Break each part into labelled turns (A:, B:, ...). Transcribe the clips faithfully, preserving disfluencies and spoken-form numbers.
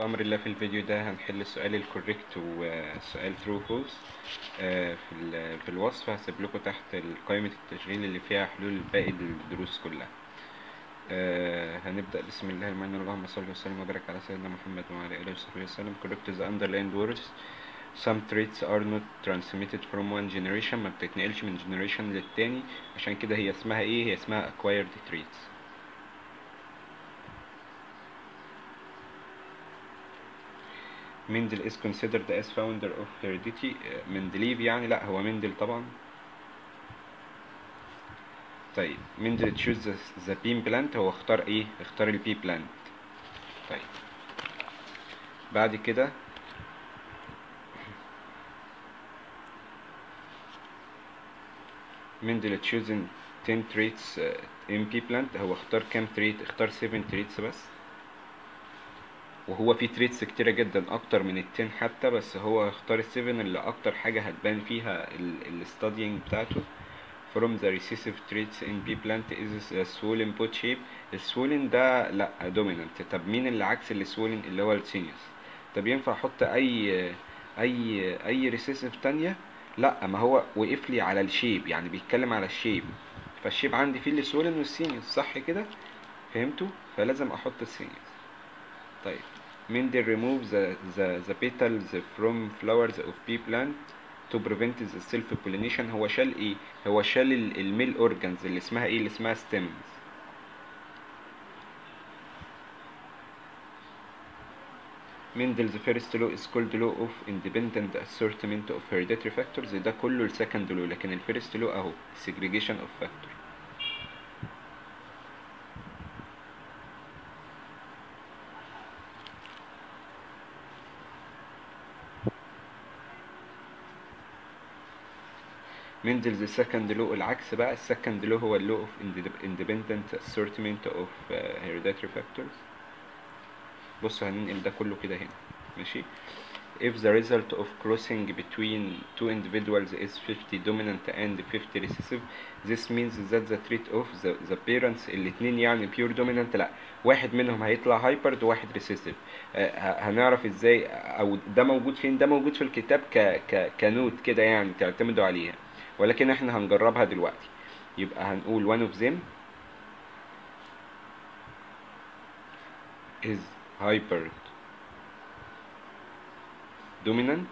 A: بأمر الله في الفيديو ده هنحل السؤال الكوريكت والسؤال true false آه، في ال- في الوصف. هسيب لكم تحت قائمة التشغيل اللي فيها حلول باقي الدروس كلها. آه، هنبدأ بسم الله الرحمن الرحيم. اللهم صل وسلم وبارك على سيدنا محمد وعلى آله وصحبه وسلم. correct the underlined words. some traits are not transmitted from one generation. ما بتتنقلش من generation للتاني، عشان كده هي اسمها ايه؟ هي اسمها acquired traits. مندل is considered as founder of heredity. مندليف يعني؟ لا، هو مندل طبعا. طيب مندل choose the bean plant. هو اختار ايه؟ اختار البي بلانت. طيب بعد كده مندل chosen ten traits in pea plant. هو اختار كام تريت؟ اختار seven traits بس، وهو في تريتس كتيرة جدا اكتر من التن حتى، بس هو اختار السيفن اللي اكتر حاجة هتبان فيها الستادينج بتاعته. from the recessive traits in pea plant is the swollen pot shape. السوولن ده لا dominant. طب مين اللي عكس السوولن؟ اللي هو السينيوس. طب ينفع احط اي اي اي recessive تانية؟ لا، ما هو وقف لي على الشيب، يعني بيتكلم على الشيب، فالشيب عندي فيه السوولن والسينيوس، صح كده؟ فهمتوا؟ فلازم احط السينيوس. طيب Mendel remove the, the, the petals from flowers of pea plant to prevent the self pollination. هو شال ايه؟ هو شال الميل organs اللي اسمها ايه؟ اللي اسمها stems. Mendel's first law is called law of independent assortment of hereditary factors. ده كله السكند law، لكن الفيرست law اهو segregation of factor. Mendel's second law العكس بقى. السكند law هو law of independent assortment of uh, hereditary factors. بصوا هننقل ده كله كده هنا، ماشي. if the result of crossing between two individuals is fifty dominant and fifty recessive, this means that the trait of the, the parents الاتنين يعني pure dominant. لا، واحد منهم هيطلع هايبرد وواحد recessive. آه هنعرف ازاي؟ او ده موجود فين؟ ده موجود في الكتاب ك ك كنوت كده، يعني تعتمدوا عليها، ولكن احنا هنجربها دلوقتي. يبقى هنقول one of them is hybrid dominant.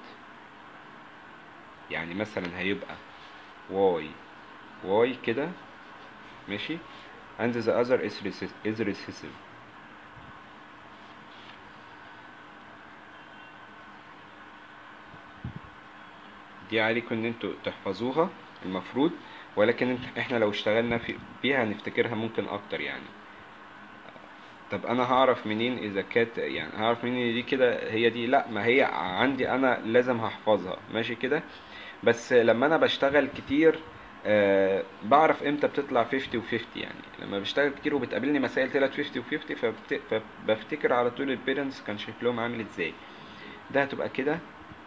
A: يعني مثلا هيبقى y y كده، ماشي، and the other is recessive, is recessive. دي عليكم ان انتوا تحفظوها المفروض، ولكن احنا لو اشتغلنا في بيها هنفتكرها ممكن اكتر يعني. طب انا هعرف منين اذا كانت، يعني هعرف منين دي كده هي دي؟ لا، ما هي عندي انا لازم هحفظها، ماشي كده. بس لما انا بشتغل كتير أه بعرف امتى بتطلع خمسين و خمسين. يعني لما بشتغل كتير وبتقابلني مسائل طلعت خمسين و خمسين فبت... فبفتكر على طول البيرنتس كان شكلهم عامل ازاي. ده هتبقى كده،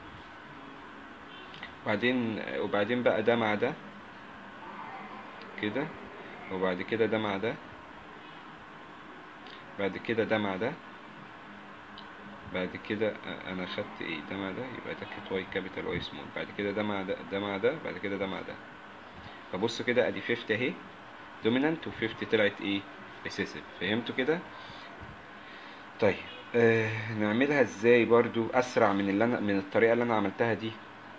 A: وبعدين وبعدين بقى ده مع ده كده، وبعد كده ده مع ده، بعد كده ده مع ده، بعد كده انا خدت ايه؟ ده مع ده، يبقى ده كانت واي كابيتال واي سمول. بعد كده ده مع ده، ده مع ده، بعد كده ده مع ده. فبصوا كده ادي خمسين اهي دومينانت و50 طلعت ايه؟ ريسيسيف. فهمتوا كده؟ طيب آه نعملها ازاي برضو اسرع من اللي انا من الطريقه اللي انا عملتها دي؟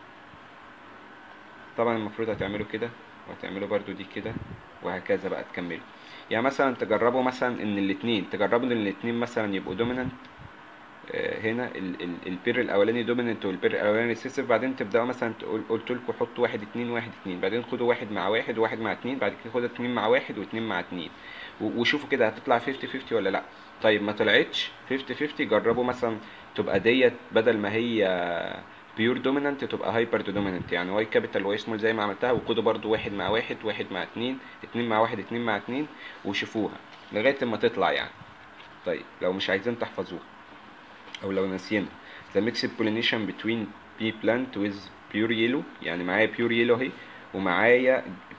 A: طبعا المفروض هتعملوا كده، وهتعملوا برضو دي كده، وهكذا بقى تكملوا. يعني مثلا تجربوا مثلا ان الاتنين، تجربوا ان الاتنين مثلا يبقوا دومينانت. هنا البير الاولاني دوميننت والبير الاولاني ريسيسيف، بعدين تبداوا مثلا تقول قلت لكم حطوا واحد اتنين واحد اتنين، بعدين خدوا واحد مع واحد وواحد مع اتنين، بعد كده خدوا اتنين مع واحد واتنين مع اتنين، وشوفوا كده هتطلع خمسين خمسين ولا لا. طيب ما طلعتش خمسين خمسين، جربوا مثلا تبقى ديت بدل ما هي بيور دوميننت تبقى هايبر دوميننت، يعني واي كابيتال واي سمول زي ما عملتها، وخدوا برضو واحد مع واحد واحد مع اتنين اتنين مع واحد اتنين مع اتنين، وشوفوها لغايه ما تطلع يعني. طيب لو مش عايزين تحفظوها او لو ناسيينها، the mixed pollination between pea plant with pure yellow. يعني معايا pure yellow اهي، ومعايا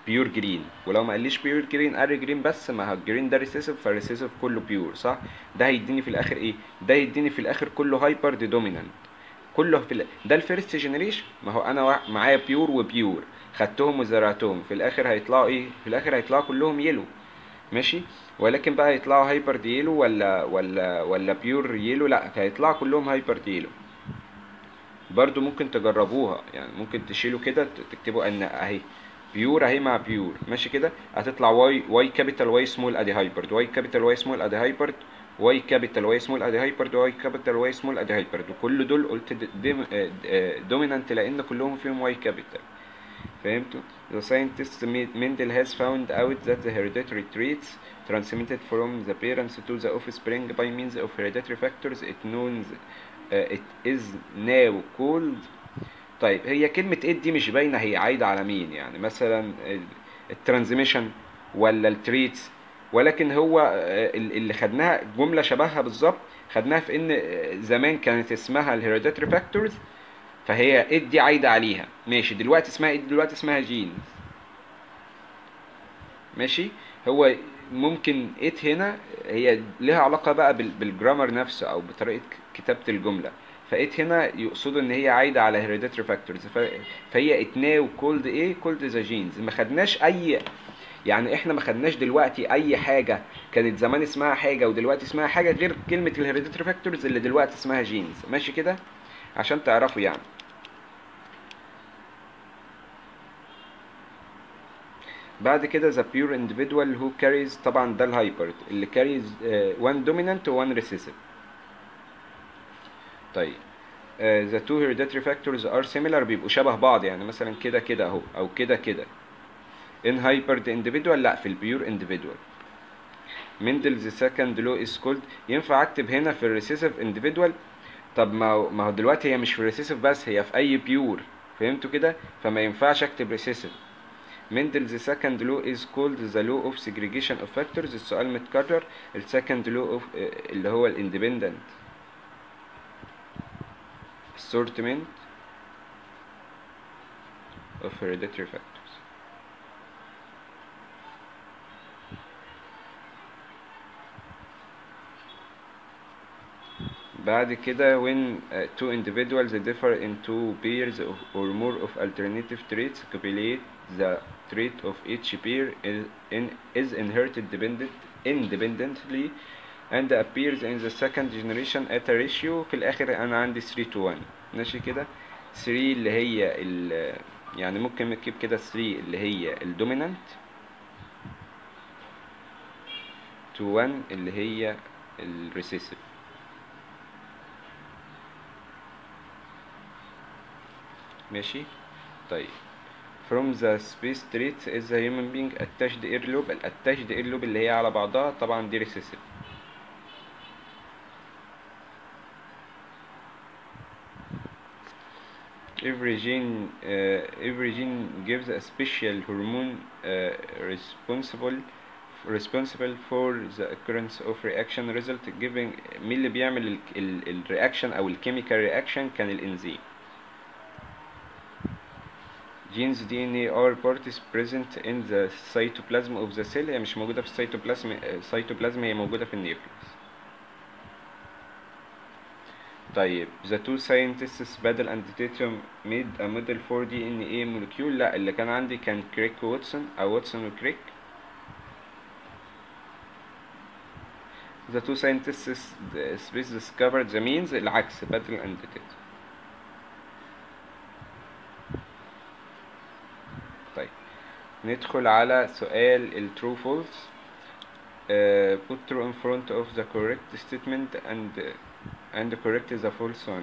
A: بيور جرين، ولو ما قاليش بيور جرين قال جرين بس، ما هو الجرين ده ريسيسيف، فالريسيسيف كله بيور صح. ده هيديني في الاخر ايه؟ ده يديني في الاخر كله هايبر دي دومينانت، كله في ال... ده الفيرست جنريشن. ما هو انا وا- معايا بيور وبيور، خدتهم وزرعتهم، في الاخر هيطلعوا ايه؟ في الاخر هيطلعوا كلهم يلو، ماشي. ولكن بقى هيطلعوا هايبر دي يلو ولا ولا ولا بيور يلو؟ لا، هيطلعوا كلهم هايبر دي يلو. برضو ممكن تجربوها، يعني ممكن تشيلوا كده ت- تكتبوا ان اهي بيور اهي مع بيور، ماشي كده، هتطلع واي واي كابيتال واي سمول ادي هايبرد، واي كابيتال واي سمول ادي هايبرد، واي كابيتال واي سمول ادي هايبرد، واي كابيتال واي سمول ادي هايبرد، وكل دول قلت دومينانت لان كلهم فيهم واي كابيتال. فهمتوا؟ The scientist Mendel has found out that the hereditary traits transmitted from the parents to the offspring by means of hereditary factors it knows uh, it is now called. طيب هي كلمة ايه دي مش باينة هي عايدة على مين، يعني مثلا الترانزميشن ولا التريتس، ولكن هو آه، اللي خدناها جملة شبهها بالظبط، خدناها في ان آه، زمان كانت اسمها الهيريديتري فاكتورز، فهي ايه دي عايدة عليها، ماشي. دلوقتي اسمها ايه؟ دلوقتي اسمها جينز، ماشي. هو ممكن ات هنا هي لها علاقة بقى بال- بالجرامر نفسه او بطريقة كتابة الجملة. فات هنا يقصدوا ان هي عايدة على hereditary factors، ف- فهي ات ناو كولد ايه؟ كولد ذا جينز. ما خدناش اي، يعني احنا ما خدناش دلوقتي اي حاجة كانت زمان اسمها حاجة ودلوقتي اسمها حاجة غير كلمة الهيريديتري فاكتورز اللي دلوقتي اسمها جينز، ماشي كده، عشان تعرفوا يعني. بعد كده the pure individual who carries، طبعا ده الهايبرد اللي carries uh, one dominant و one recessive. طيب uh, the two hereditary factors are similar، بيبقوا شبه بعض، يعني مثلا كده كده اهو او كده كده. in hybrid individual لا، في البيور individual. Mendel's second law is called. ينفع اكتب هنا في الريسيسيف individual؟ طب ما هو ما هو دلوقتي هي مش في الريسيسيف بس، هي في اي بيور، فهمتوا كده؟ فما ينفعش اكتب ريسيسيف. Mendel's second law is called the law of segregation of factors. السؤال متكرر. ال second law of آه، اللي هو ال independent assortment of hereditary factors. بعد كده when uh, two individuals differ in two pairs of, or more of alternative traits, copulate the trait of each pair is, in, is inherited dependent, independently and appears in the second generation at a ratio. في الآخر أنا عندي three to one، ماشي كده. three اللي هي ال يعني ممكن نكتب كده three اللي هي الدومينانت to one اللي هي الريسيسيف، ماشي. طيب from the space traits is the human being attached earlobe. ال attached earlobe اللي هي على بعضها طبعا دي recessive. every gene uh, every gene gives a special hormone uh, responsible responsible for the occurrence of reaction result giving. مين اللي بيعمل ال ال الرياكشن او الكيميكال رياكشن؟ كان الانزيم. genes دي إن إيه are parts present in the cytoplasm of the cell. هي مش موجودة في السيتوبلازم، السيتوبلازم هي موجودة في النيوكليوس. طيب the two scientists Badel and Tatum made a model for دي إن إيه molecule. لا، اللي كان عندي كان كريك ووتسون أو واتسون وكريك. the two scientists space discovered the means، العكس Badel and Tatum. طيب ندخل على سؤال ال true false. uh, put true in front of the correct statement and and correct the false one.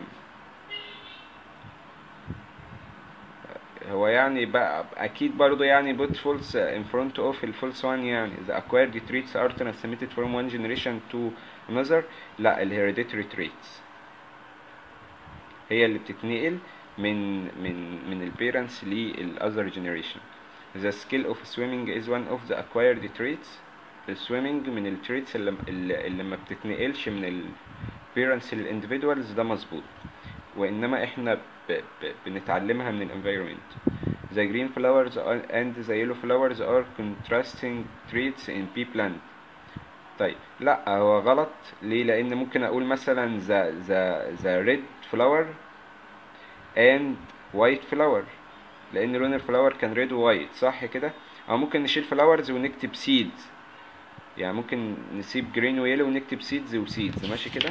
A: هو يعني بقى اكيد برضو يعني put false in front of ال false one، يعني the acquired traits are transmitted from one generation to another. لا، ال hereditary traits هي اللي بتتنقل من من من ال parents لل other generation. the skill of swimming is one of the acquired traits. ال swimming من ال traits اللي, اللي, اللي ما بتتنقلش من ال parents لل individuals، ده مظبوط، وإنما إحنا ب ب بنتعلمها من ال environment. the green flowers and the yellow flowers are contrasting traits in pea plant. طيب لا هو غلط ليه؟ لان ممكن اقول مثلا the the the red flower and white flower، لان لون الفلاور كان ريد ووايت صح كده. او ممكن نشيل فلاورز ونكتب seeds، يعني ممكن نسيب جرين ويلو ونكتب seeds وسيدز، ماشي كده.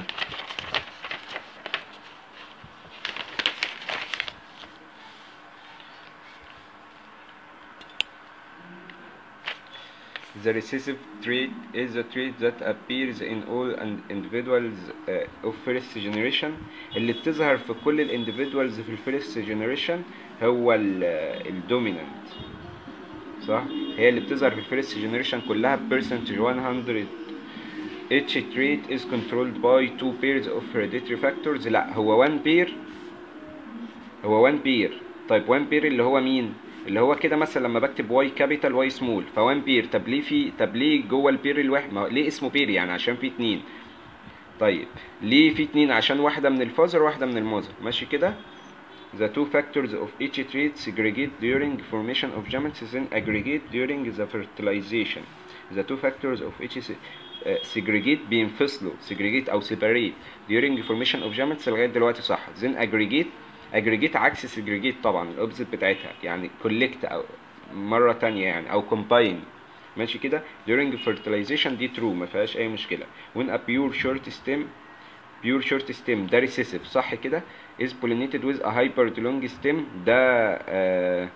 A: The recessive trait is a trait that appears in all individuals uh, of first generation. اللي بتظهر في كل ال individuals في ال first generation هو ال dominant صح؟ هي اللي بتظهر في ال first generation كلها percentage one hundred. Each trait is controlled by two pairs of hereditary factors. لا هو one pair، هو one pair. طيب one pair اللي هو مين؟ اللي هو كده مثلا لما بكتب واي كابيتال واي سمول فوان بير. طب ليه في طب ليه جوه البير الواحد؟ ما ليه اسمه بير؟ يعني عشان في اتنين. طيب ليه في اتنين؟ عشان واحده من الفازر وواحده من المذر، ماشي كده. The two factors of each trait segregate during formation of gametes then aggregate during the fertilization. The two factors of each segregate بينفصلوا segregate او separate during formation of gametes لغايه دلوقتي صح. then aggregate aggregate عكس segregate طبعا الاوبزيت بتاعتها، يعني collect او مره تانية يعني او combine، ماشي كده. during fertilization دي true ما فيهاش اي مشكله. when a pure short stem pure short stem ده recessive صح كده is pollinated with a hybrid long stem ده آه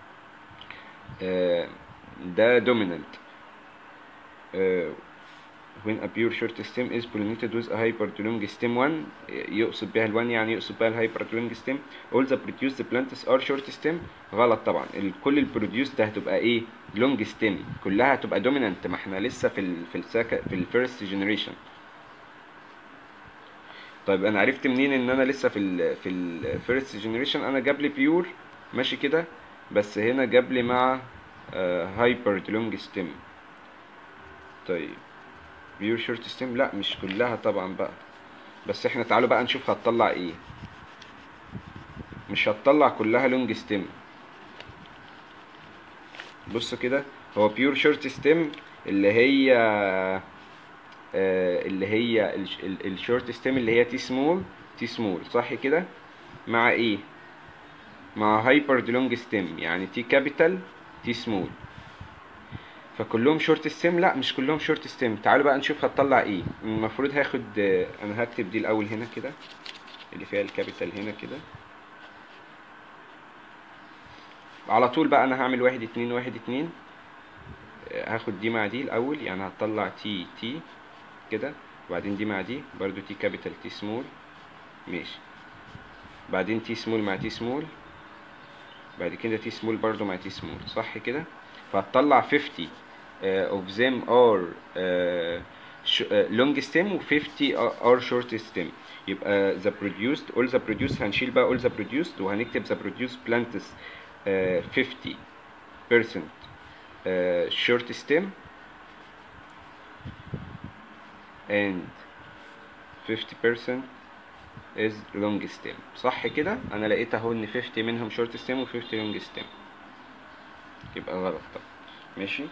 A: آه ده dominant. آه when a pure short stem is pollinated with a hybrid long stem one يقصد بها الوان يعني يقصد بها الهايبرد long stem. all the produced plants are short stem. غلط طبعا، كل البروديوس ده هتبقى ايه؟ long stem، كلها هتبقى dominant. ما احنا لسه في ال في السكا في الفيرست جنريشن. طيب انا عرفت منين ان انا لسه في ال في الفيرست جنريشن؟ انا جاب لي بيور ماشي كده، بس هنا جاب لي مع هايبرد لونج ستيم. طيب بيور شورت ستيم لا مش كلها طبعا بقى، بس احنا تعالوا بقى نشوف هتطلع ايه. مش هتطلع كلها لونج ستيم. بص كده هو بيور شورت ستيم اللي هي آه اللي هي الشورت ستيم اللي هي تي سمول تي سمول صح كده، مع ايه؟ مع هايبرد لونج ستيم يعني تي كابيتال تي سمول. فكلهم شورت ستيم؟ لا مش كلهم شورت ستيم. تعالوا بقى نشوف هتطلع ايه. المفروض هاخد انا هكتب دي الاول هنا كده اللي فيها الكابيتال هنا كده على طول بقى. انا هعمل واحد اتنين واحد اتنين، هاخد دي مع دي الاول يعني هتطلع تي تي كده، وبعدين دي مع دي برضو تي كابيتال تي سمول ماشي، بعدين تي سمول مع تي سمول، بعد كده تي سمول برضو مع تي سمول صح كده. فهتطلع fifty uh, of them are uh, uh, long stem و fifty are short stem. يبقى the produced all the produced هنشيل بقى all the produced وهنكتب the produced plants uh, fifty percent uh, short stem and fifty percent is long stem صح كده. انا لقيت اهو ان fifty منهم short stem و fifty long stem، يبقى غلط طبعا ماشي.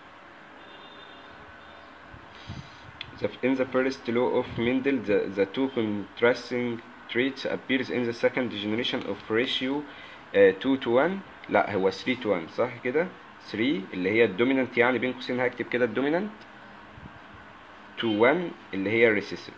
A: In the first law of Mendel the, the two contrasting traits appears in the second generation of ratio uh, two to one. لا هو three to one صح كده. three اللي هي الدومينانت يعني بين قوسين هكتب كده الدومينانت to one اللي هي الريسيسيف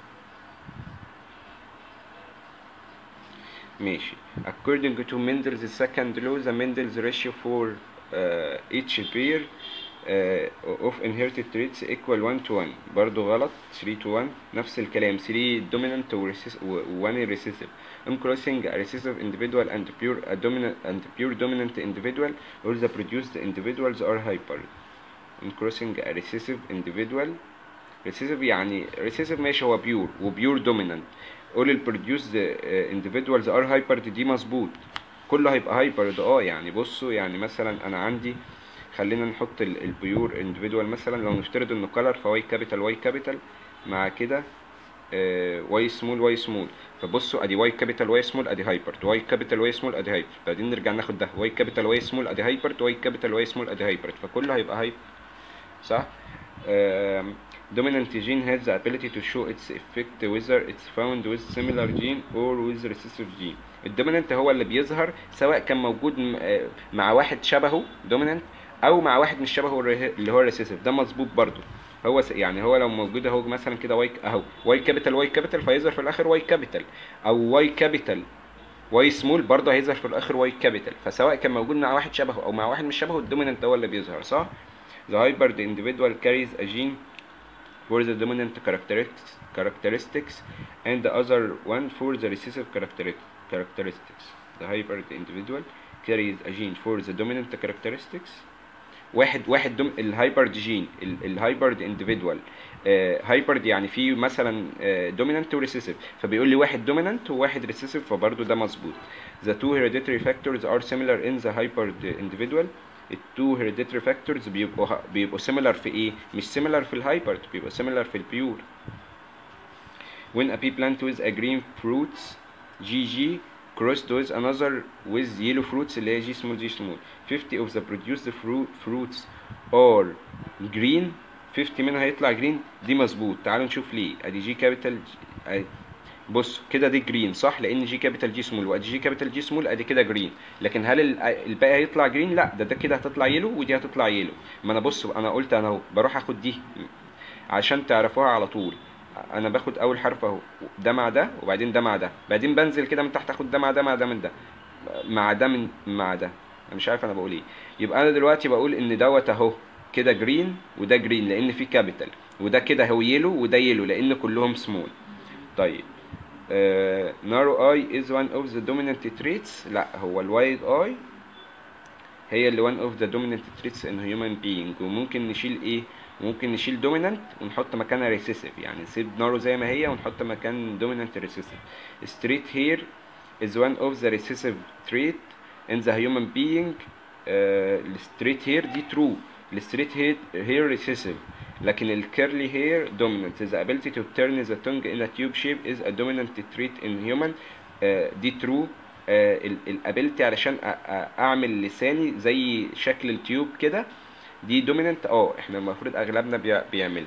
A: ماشي. according to Mendel's second law the Mendel's ratio for uh, each pair uh, of inherited traits equal one to one. برضو غلط three to one نفس الكلام. three dominant و one recessive. in crossing a recessive individual and pure a dominant and pure dominant individual all the produced individuals are hybrid. in crossing a recessive individual recessive يعني recessive ماشي هو pure و pure dominant all the produced individuals are hybrid دي مظبوط كله هيبقى هايبرد. اه يعني بصوا يعني مثلا انا عندي خلينا نحط البيور individual مثلا لو نفترض انه color فواي كابيتال واي كابيتال مع كده واي سمول واي سمول. فبصوا ادي واي كابيتال واي سمول ادي هايبرد، واي كابيتال واي سمول ادي هايبرد، بعدين نرجع ناخد ده واي كابيتال واي سمول ادي هايبرد، واي كابيتال واي سمول ادي هايبرد، فكله هيبقى هايبرد صح. um, dominant gene has the ability to show its effect whether it's found with similar gene or with recessive gene. الدومينانت هو اللي بيظهر سواء كان موجود مع واحد شبهه دومينانت او مع واحد مش شبهه اللي هو الريسيسيف. ده مظبوط برضو. هو يعني هو لو موجود اهو مثلا كده واي اهو واي كابيتال واي كابيتال فيظهر في الاخر واي كابيتال، او واي كابيتال واي سمول برضه هيظهر في الاخر واي كابيتال. فسواء كان موجود مع واحد شبهه او مع واحد مش شبهه الدومينانت هو اللي بيظهر صح. The hybrid individual carries a gene for the dominant characteristics characteristics and the other one for the recessive characteristics. The hybrid individual carries a gene for the dominant characteristics. واحد واحد دم الهايبرد جين الهايبرد انديفيدوال هايبرد يعني فيه مثلا دومينانت وريسيسيف، فبيقول لي واحد دومينانت وواحد ريسيسيف، فبرضه ده مظبوط. The two hereditary factors are similar in the hybrid individual. التو hereditary factors بيبقوا بيبقوا similar في ايه؟ مش similar في الهايبرد، بيبقوا similar في البيور. When a pea plant with a green fruits جي جي crossed with another with yellow fruits اللي هي G small G small, fifty of the produced fruit fruits are green, fifty منها هيطلع green. دي مظبوط. تعالوا نشوف ليه. ادي G capital G. بص كده دي جرين صح، لان جي كابيتال جي سمول وادي جي كابيتال جي سمول ادي كده جرين. لكن هل الباقي هيطلع جرين؟ لا، ده ده كده هتطلع يلو ودي هتطلع يلو. ما انا بص انا قلت انا اهو بروح اخد دي عشان تعرفوها على طول. انا باخد اول حرف اهو ده مع ده وبعدين ده مع ده، بعدين بنزل كده من تحت اخد ده مع ده مع ده من ده مع ده من مع ده. انا مش عارف انا بقول ايه. يبقى انا دلوقتي بقول ان دوت اهو كده جرين وده جرين لان في كابيتال، وده كده هو يلو وده يلو لان كلهم سمول. طيب Uh, narrow eye is one of the dominant traits. لا، هو الوايد اي هي اللي one of the dominant traits in human being. وممكن نشيل ايه؟ ممكن نشيل dominant ونحط مكانها recessive، يعني نسيب narrow زي ما هي ونحط مكان dominant recessive. straight hair is one of the recessive trait in the human being. uh, straight hair دي true. straight hair hair recessive، لكن ال curly hair dominant. The ability to turn the tongue in a tube shape is a dominant trait in human. uh, دي true. uh, ال ability علشان اعمل لساني زي شكل التيوب كده دي dominant. اه احنا المفروض اغلبنا بي بيعملها.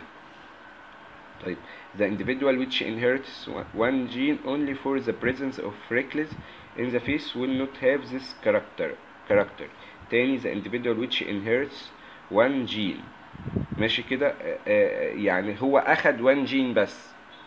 A: طيب the individual which inherits one gene only for the presence of freckles in the face will not have this character character. تاني the individual which inherits one gene ماشي كده، يعني هو اخد one gene بس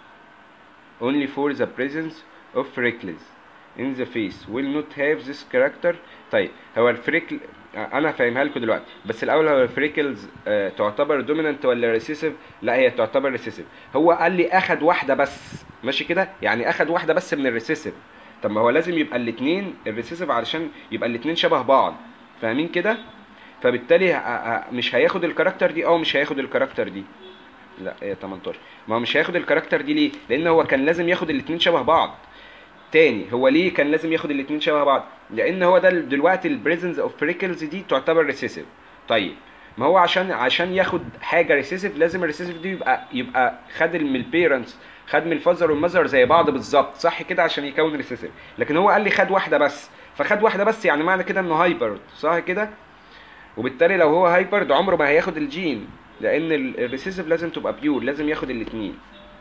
A: only for the presence of freckles in the face will not have this character. طيب هو الفريكل انا فاهمها لكم دلوقتي، بس الاول هو الفريكلز آه تعتبر دومينانت ولا ريسيسيف؟ لا هي تعتبر ريسيسيف. هو قال لي اخد واحده بس ماشي كده، يعني اخد واحده بس من الريسيسيف. طب ما هو لازم يبقى الاثنين الريسيسيف علشان يبقى الاثنين شبه بعض، فاهمين كده؟ فبالتالي مش هياخد الكاركتر دي او مش هياخد الكاركتر دي. لا هي تمنتاشر. ما هو مش هياخد الكاركتر دي ليه؟ لان هو كان لازم ياخد الاثنين شبه بعض. تاني هو ليه كان لازم ياخد الاثنين شبه بعض؟ لان هو ده دلوقتي البريزنس اوف فريكلز دي تعتبر ريسيسيف. طيب ما هو عشان عشان ياخد حاجه ريسيسيف لازم الريسيسيف دي يبقى يبقى خد من البيرنتس، خد من الفازر والمذر زي بعض بالظبط صح كده عشان يكون ريسيسيف. لكن هو قال لي خد واحده بس، فخد واحده بس يعني معنى كده انه هايبرد صح كده. وبالتالي لو هو هايبرد عمره ما هياخد الجين، لان الريسيسيف لازم تبقى بيور، لازم ياخد الاثنين.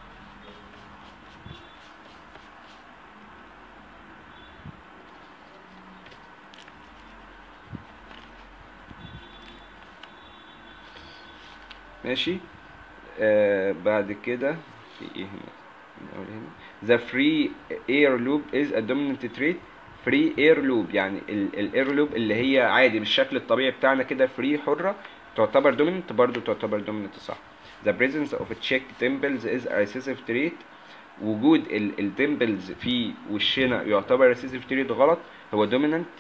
A: ماشي. آه بعد كده في ايه هنا؟ The free air loop is a dominant trait. free air loop يعني الاير لوب اللي هي عادي بالشكل الطبيعي بتاعنا كده فري حرة تعتبر dominant، برضو تعتبر dominant صح. The presence of checked dimples is a recessive trait. وجود الديمبلز في وشنا يعتبر recessive trait غلط، هو dominant.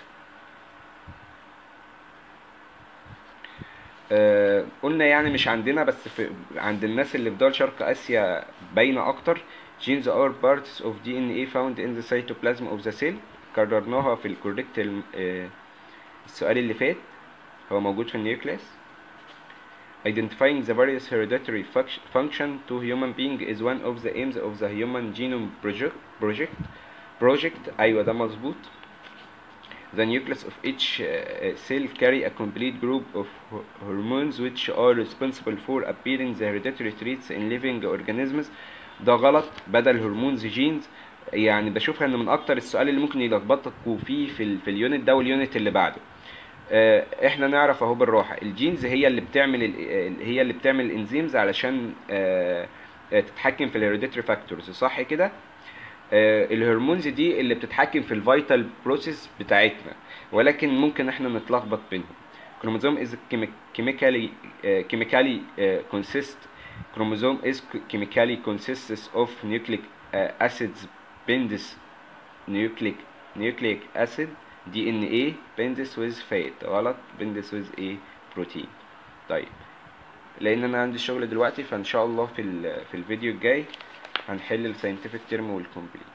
A: آه قلنا يعني مش عندنا بس في عند الناس اللي في دول شرق اسيا باينه اكتر. genes are parts of دي إن إيه found in the cytoplasm of the cell. كررناها في الكوريكت آه السؤال اللي فات، هو موجود في النيوكليس. Identifying the various hereditary func- function to human being is one of the aims of the Human Genome Project. Project. Project. أيوة ده مظبوط. The nucleus of each uh, cell carry a complete group of hormones which are responsible for appearing the hereditary traits in living organisms. ده غلط. بدل هرمونز جينز. يعني بشوفها ان من اكتر السؤال اللي ممكن يلخبطكوا فيه في ال في اليونت ده واليونت اللي بعده. آه، احنا نعرف اهو بالراحه الجينز هي اللي بتعمل ال- هي اللي بتعمل الانزيمز علشان آه، آه، تتحكم في الهيريديتري فاكتورز، صح كده؟ آه، الهرمونز دي اللي بتتحكم في الفيتال بروسيس بتاعتنا، ولكن ممكن احنا نتلخبط بينهم. chromosome is chemically uh, chemically uh, consist chromosome is chemically consists of nucleic uh, acids binds nucleic nucleic acid دي ان ايه binds with fat. غلط. binds with a protein. طيب لان انا عندي شغل دلوقتي، فان شاء الله في ال- في الفيديو الجاي هنحل الساينتفك تيرم والكومبليت.